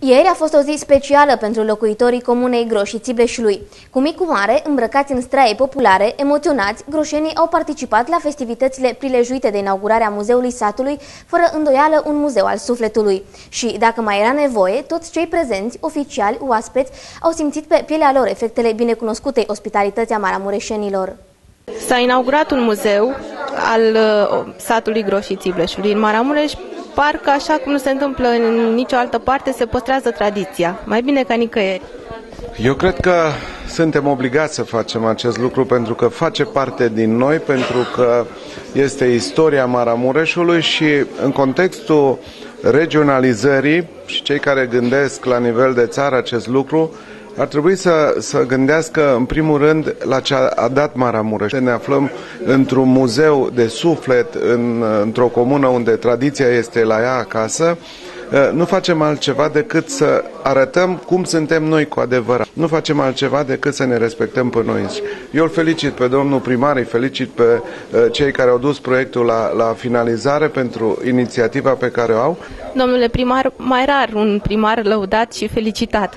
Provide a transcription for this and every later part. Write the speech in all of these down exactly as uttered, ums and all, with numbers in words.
Ieri a fost o zi specială pentru locuitorii comunei Groș și Țibleșului. Cu mic cu mare, îmbrăcați în straie populare, emoționați, groșenii au participat la festivitățile prilejuite de inaugurarea Muzeului Satului, fără îndoială un muzeu al sufletului. Și, dacă mai era nevoie, toți cei prezenți, oficiali, oaspeți, au simțit pe pielea lor efectele binecunoscutei ospitalități a maramureșenilor. S-a inaugurat un muzeu al uh, satului Groș și Țibleșului în Maramureș. Parcă, așa cum nu se întâmplă în nicio altă parte, se păstrează tradiția, mai bine ca nicăieri. Eu cred că suntem obligați să facem acest lucru pentru că face parte din noi, pentru că este istoria Maramureșului și în contextul regionalizării și cei care gândesc la nivel de țară acest lucru, ar trebui să, să gândească în primul rând la ce a, a dat Maramureș. Ne aflăm într-un muzeu de suflet, în, într-o comună unde tradiția este la ea acasă. Nu facem altceva decât să arătăm cum suntem noi cu adevărat. Nu facem altceva decât să ne respectăm pe noi înșiși. Eu îl felicit pe domnul primar, îi felicit pe cei care au dus proiectul la, la finalizare pentru inițiativa pe care o au. Domnule primar, mai rar un primar lăudat și felicitat.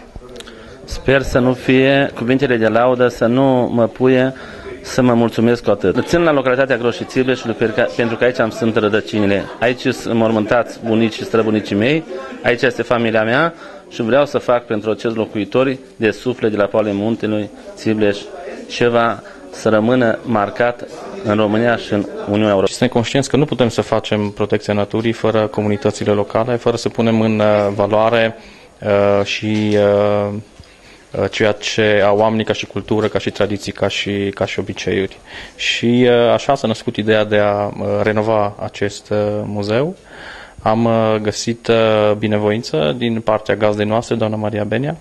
Sper să nu fie cuvintele de laudă, să nu mă puie să mă mulțumesc cu atât. Țin la localitatea Groș și Țibleșului pentru că aici am sunt rădăcinile. Aici sunt înmormântați bunicii și străbunicii mei, aici este familia mea și vreau să fac pentru acești locuitori de suflet de la Poale Muntelui, Țibleș, ceva să rămână marcat în România și în Uniunea Europeană. Suntem conștienți că nu putem să facem protecția naturii fără comunitățile locale, fără să punem în valoare uh, și uh, ceea ce au oamenii ca și cultură, ca și tradiții, ca și, ca și obiceiuri. Și așa s-a născut ideea de a renova acest muzeu. Am găsit binevoință din partea gazdei noastre, doamna Maria Benia,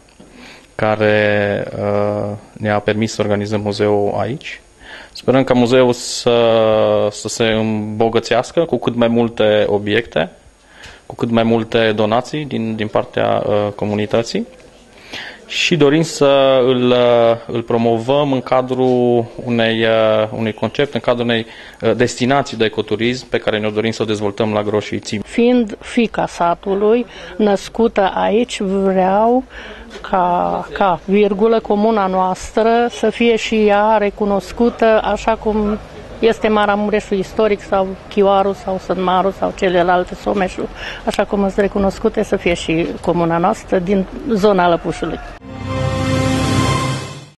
care ne-a permis să organizăm muzeul aici. Sperăm ca muzeul să, să se îmbogățească cu cât mai multe obiecte, cu cât mai multe donații din, din partea comunității. Și dorim să îl, îl promovăm în cadrul unei, unui concept, în cadrul unei destinații de ecoturism pe care ne-o dorim să o dezvoltăm la Groș și Țibleș. Fiind fiica satului, născută aici, vreau ca, ca virgulă, comuna noastră să fie și ea recunoscută așa cum este Maramureșul istoric sau Chioaru sau Sânmaru sau celelalte, Someșul, așa cum sunt recunoscute, să fie și comuna noastră din zona Lăpușului.